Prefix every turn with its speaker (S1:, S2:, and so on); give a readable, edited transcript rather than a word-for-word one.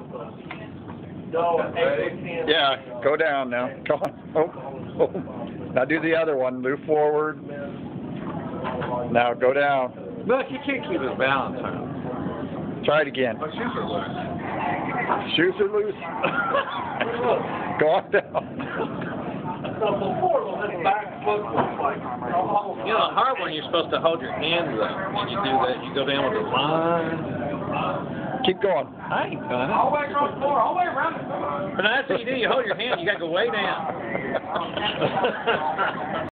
S1: Yeah, go down now. Come on. Oh, oh. Now do the other one. Move forward. Now go down.
S2: Look, he can't keep his balance, huh?
S1: Try it again.
S2: My shoes are loose.
S1: Shoes are loose. Go on down.
S2: You know, the hard one, you're supposed to hold your hands up. And you do that, you go down with the line.
S1: Keep going.
S2: I ain't done it. All the way across the floor, all the way around the floor. But that's what you do. You hold your hand, you got to go way down.